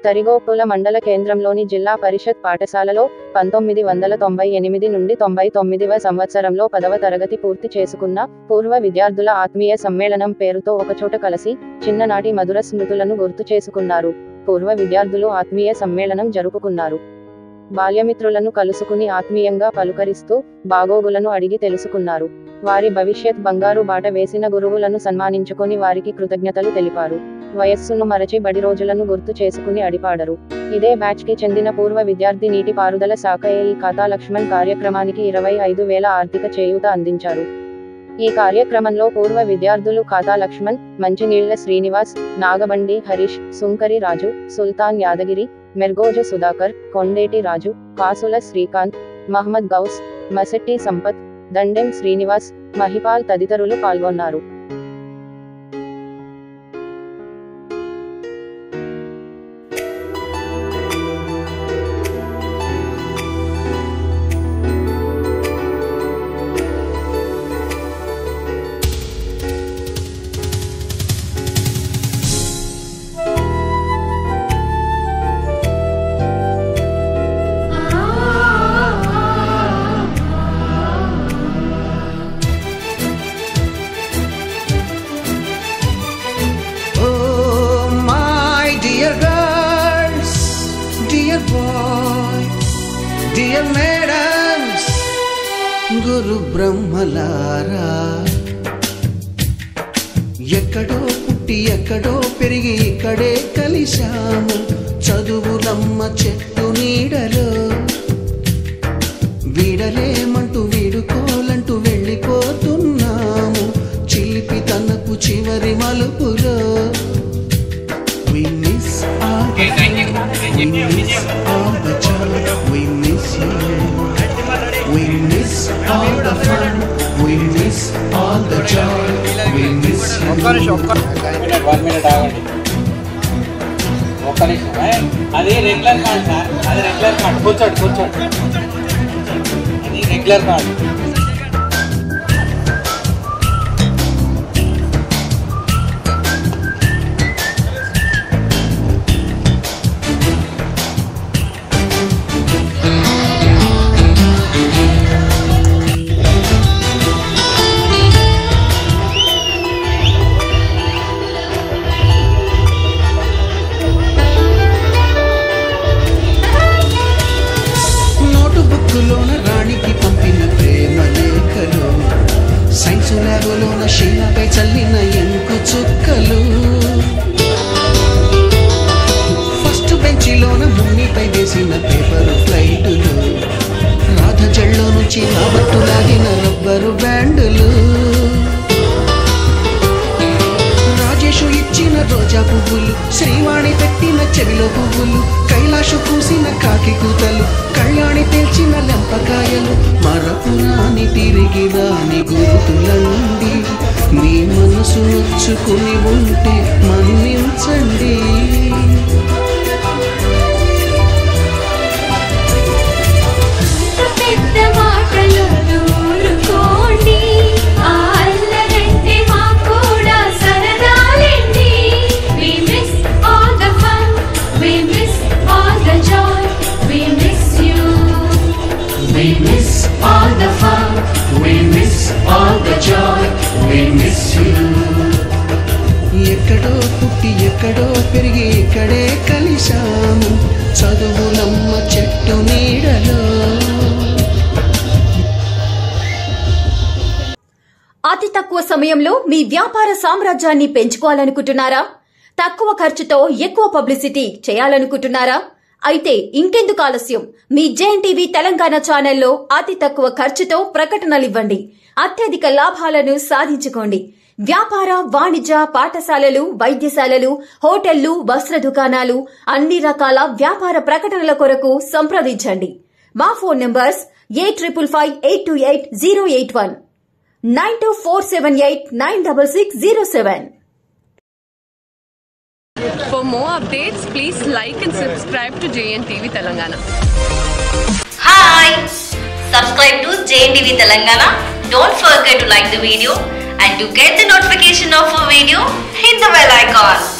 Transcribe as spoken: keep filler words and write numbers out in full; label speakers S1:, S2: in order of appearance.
S1: తరిగోపుల మండల కేంద్రంలోని జిల్లా పరిషత్ పాఠశాలలో పంతొమ్మిది వందల తొంభై ఎనిమిది నుండి తొంభై తొమ్మిదివ సంవత్సరంలో పదవ తరగతి పూర్తి చేసుకున్న పూర్వ విద్యార్థుల ఆత్మీయ సమ్మేళనం పేరుతో ఒకచోట కలిసి చిన్ననాటి మధుర స్మృతులను గుర్తు చేసుకున్నారు. పూర్వ విద్యార్థులు ఆత్మీయ సమ్మేళనం జరుపుకున్నారు. బాల్యమిత్రులను కలుసుకుని ఆత్మీయంగా పలుకరిస్తూ బాగోగులను అడిగి తెలుసుకున్నారు. వారి భవిష్యత్ బంగారు బాట వేసిన గురువులను సన్మానించుకొని వారికి కృతజ్ఞతలు తెలిపారు. వయస్సును మరచి బడి రోజులను గుర్తు చేసుకుని అడిపాడరు. ఇదే బ్యాచ్ కి చెందిన పూర్వ విద్యార్థి నీటి పారుదల శాఖ ఈ ఖాతా లక్ష్మణ్ కార్యక్రమానికి ఇరవై ఐదు వేల ఆర్థిక చేయూత అందించారు. ఈ కార్యక్రమంలో పూర్వ విద్యార్థులు ఖాతా లక్ష్మణ్, మంచినీళ్ల శ్రీనివాస్, నాగబండి హరీష్, సుంకరి రాజు, సుల్తాన్ యాదగిరి, మెర్గోజు సుధాకర్, కొండేటి రాజు, కాసుల శ్రీకాంత్, మహమ్మద్ గౌస్, మసెట్టి సంపత్, దండెం శ్రీనివాస్, మహిపాల్ తదితరులు పాల్గొన్నారు.
S2: Dear madams, గురు బ్రహ్మలారా, ఎక్కడో పుట్టి ఎక్కడో పెరిగి ఇక్కడే కలిశాము. చదువులమ్మ చెట్టు నీడలో వీడలేమంటూ వీడుకోలంటూ వెళ్ళిపోతున్నాము. చిలిపి తనకు చివరి మలుపులో We miss all the we miss all the joy, we miss you. We miss all the fun, we miss all the joy, we miss you.
S3: one minute ఆగండి. ఒక్క నిమిషం. అది రెగ్యులర్ కార్డ్ సార్, అది రెగ్యులర్ కార్డ్. కూర్చోండి కూర్చోండి. అది regular card.
S2: లోన రాణికి పంపిన ప్రేమ లేఖలు, సైన్సు ల్యాబులోన శీలపై చల్లిన ఎంకు చుక్కలు, ఫస్ట్ బెంచిలోన మున్నిపై వేసిన పేపర్ ఫ్లైటులు, రాధ జల్లో నుంచి నా బట్టు లాగిన రబ్బరు బ్యాండులు, రాజేషు ఇచ్చిన రోజా పువ్వులు, శ్రీవాణి పెట్టిన చెవిలో పువ్వులు, కైలాషు పూసిన కాకి కూతలు, కళ్యాణి తెల్చిన లెంపకాయలు, మరపురాని తిరిగి రాని గుర్తులండి. మీ మనసు నొచ్చుకుని ఉంటే మన్నించండి.
S4: We miss all the fun, we miss all the joy, we miss you.
S2: ఎక్కడో పుట్టి ఎక్కడో పెరిగి ఇక్కడే కలిశాము. చదువులమ్మ చెట్టు నీడలో.
S5: అతి తక్కువ సమయంలో మీ వ్యాపార సామ్రాజ్యాన్ని పెంచుకోవాలనుకుంటున్నారా? తక్కువ ఖర్చుతో ఎక్కువ పబ్లిసిటీ చేయాలనుకుంటున్నారా? అయితే ఇంకెందుకు ఆలస్యం? మీ జేఎన్ టీవీ తెలంగాణ ఛానల్లో అతి తక్కువ ఖర్చుతో ప్రకటనలివ్వండి. అత్యధిక లాభాలను సాధించుకోండి. వ్యాపార, వాణిజ్య, పాఠశాలలు, వైద్యశాలలు, హోటళ్లు, వస్త్ర దుకాణాలు, అన్ని రకాల వ్యాపార ప్రకటనల కొరకు సంప్రదించండి. మా phone numbers eight triple five eight two eight zero eight one, nine two four seven eight nine six six zero seven.
S6: For more updates, please like and subscribe to J N T V Telangana.
S7: Hi! Subscribe to J N T V Telangana. Don't forget to like the video and to get the notification of a video, hit the bell icon.